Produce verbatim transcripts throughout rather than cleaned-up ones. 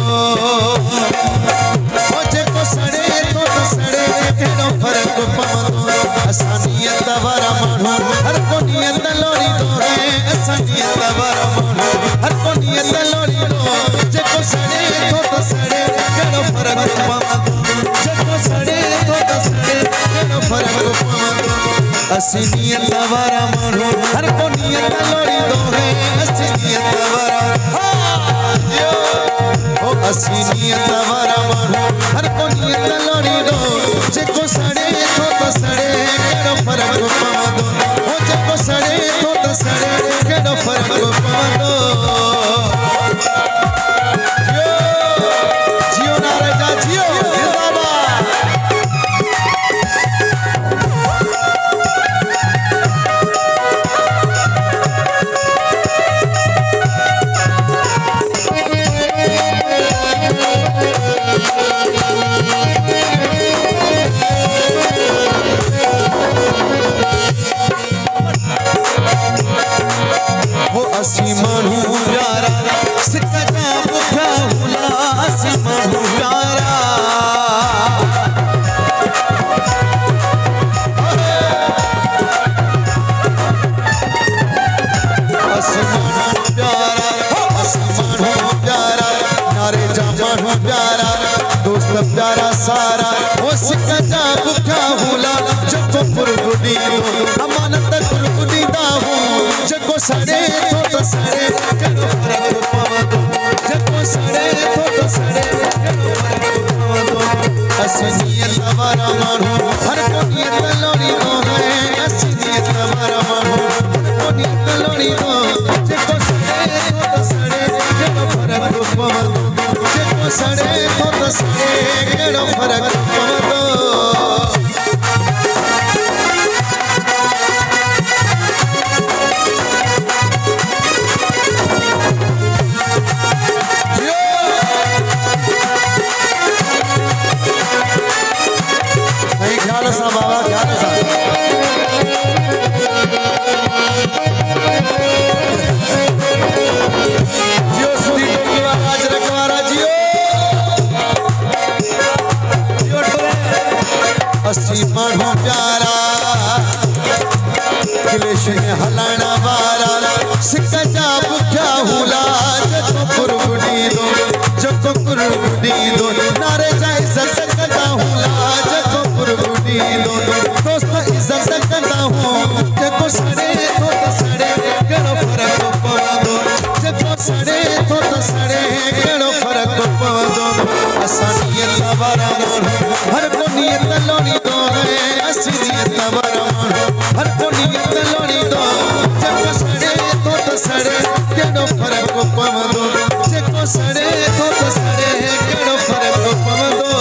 जेको सड़े तो तो सड़े केड़ो फर्क पवंदो असानियत वारा माण्हू हर को नियत लोड़ी दो है असानियत वारा माण्हू हर को नियत लोड़ी दो जेको सड़े तो तो सड़े केड़ो फर्क पवंदो जेको सड़े तो तो सड़े केड़ो फर्क पवंदो असानियत वारा माण्हू हर को नियत लोड़ी दो है असानियत वारा ओ असीनियत वारा माण्हू हर को नियत लोड़ी दो जेको सड़े तो तो सड़े केड़ो फर्क पवंदो ओ जेको सड़े तो तो सड़े केड़ो फर्क पवंदो जियो जियो नाराजा जियो जिंदाबाद असी माण्हू प्यारा सिक्का जा बुखा हुला असी माण्हू प्यारा असी माण्हू प्यारा असी माण्हू प्यारा नारे जा माण्हू प्यारा दोस्त प्यारा सारा ओ सिक्का जा बुखा हुला जेको पुरगुडी अमानत पुरगुडी दा हूं जेको सड़े तो तो सड़े केड़ो फर्क पवंदो जेको सड़े तो तो सड़े केड़ो फर्क पवंदो असीनियत वारा माण्हू हर को नियत लोड़ी दो है असीनियत वारा माण्हू हर को नियत लोड़ी दो जेको सड़े तो तो सड़े केड़ो फर्क पवंदो जेको सड़े तो तो सड़े केड़ो फर्क पवंदो बाबा ख्याल सा जियो सुधी टोकरा राज रखवारा जियो जियो ठोरे असी माण्हू प्यारा किलेश में हलाना वारा सिक्का जा बुखा हुला जेको कुरबुडी दो जेको कुरबुडी दो नारे जा इज्जत कंदा हुला जेको कुरबुडी दो दोस्त इज्जत कंदा हूं जेको सड़े तो तो सड़े केड़ो फर्क पवंदो जेको सड़े तो तो सड़े केड़ो फर्क पवंदो असानियत वारा माण्हू हर को नियत लोड़ी दो है असीनियत वारा माण्हू हर को नियत लोड़ी दो जेको सड़े तो तो सड़े केड़ो फर्क पवंदो जेको सड़े तो तो सड़े केड़ो फर्क पवंदो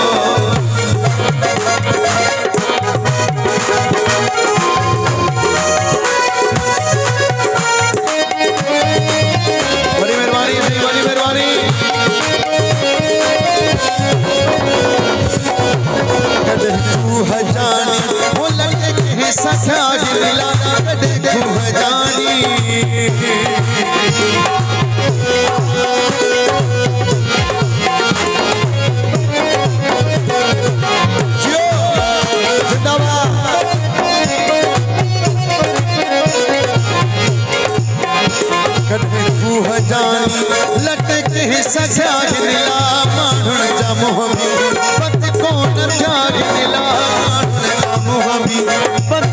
बड़ी मेहरबानी बड़ी मेहरबानी कदे तू हजानी वो लगे के सखा दिला कदे तू हजानी जियो जिंदाबाद कदे तू हजानी लटके सखा दिला माण्हुन जा मोह में पत कोन प्यार दिला माण्हुन जा मोह में